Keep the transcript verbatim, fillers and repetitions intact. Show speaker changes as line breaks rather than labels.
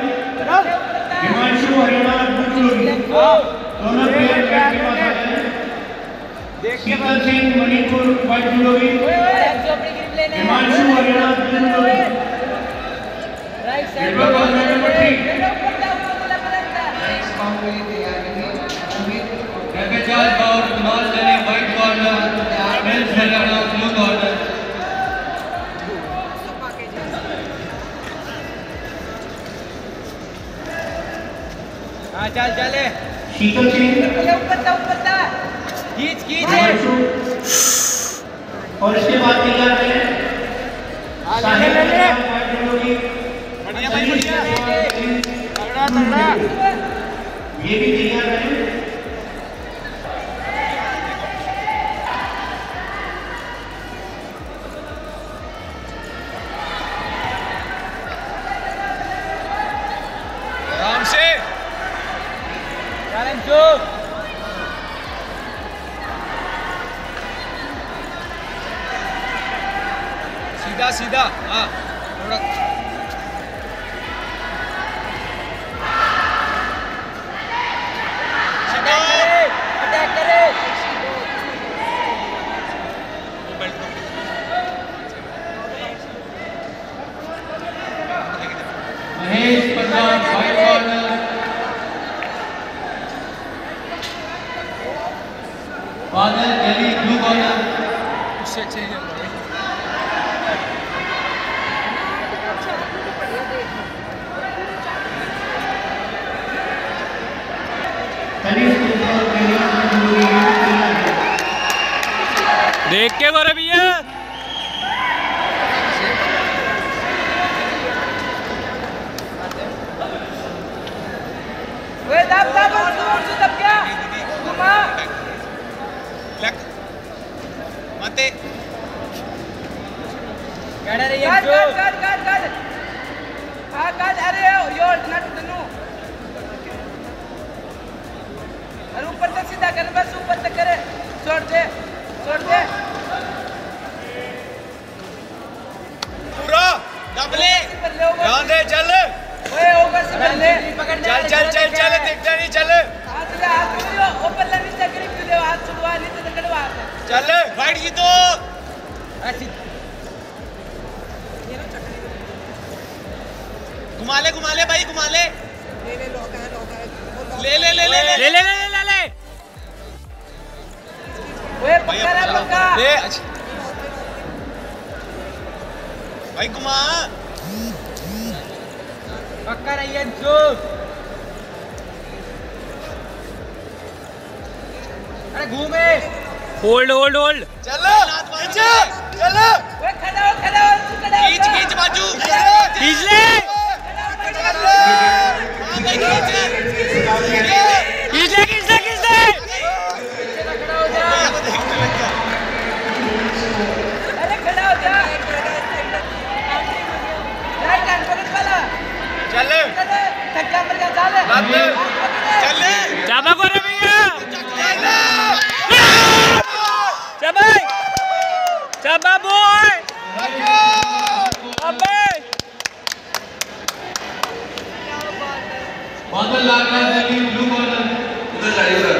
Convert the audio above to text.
हिमांशु हरियाणा दोनों player bat के पास आए हैं। शीतल सिंह मणिपुर व्हाइट जुलोगी, हिमांशु हरियाणा ब्लू जुलोगी।
हाँ चल चले।
शीतल सिंह
खींच खींच
और इसके बाद तैयार है साहिल
बढ़िया भाई बढ़िया तगड़ा तगड़ा
ये भी तैयार है।
आराम से चैलेंज जो सीधा सीधा हाँ थोड़ा सीधा अटैक करे
महेश प्रधान व्हाइट कॉर्नर, बादल दिल्ली ब्लू कॉर्नर।
उससे अच्छे ही देख के बोले भैया वे दब दब जोर से दब गया घुमा लग मते काट रही है जो काट काट काट हां काट अरे योर नट तनु अरे ऊपर तक सीधा कर बस ऊपर तक करे छोड़ दे छोड़ दे पूरा डबले ध्यान दे चल ओए ऊपर से पहले चल चल चल चल दिखता नहीं चल हाथ ले हाथ छोड़ो ऊपर लग नीचे गिर क्यों दे हाथ छुड़वा नीचे तकड़वा चल फाइट जीतो ऐसी घुमा ले घुमा ले भाई घुमा ले ले ले लौका है लौका है ले ले ले ले ले ले ले ले ले ओए पकड़ा पकड़ा ले भाई घुमा पक्का रही है जो अरे घूमे होल्ड होल्ड होल्ड चलो चलो चलो ओए खड़ा हो खड़ा हो खड़ा हो खींच खींच बाजू खींच ले खींच ले खींच ले खींच ले खड़ा हो जा अरे खड़ा हो जा राइट हैंड पकड़ वाला चल धक्का मार के चल चल जाबा करे भैया चल चबा बॉय अबे
बादल लाल दिल्ली ब्लू कॉर्नर उधर जाइए।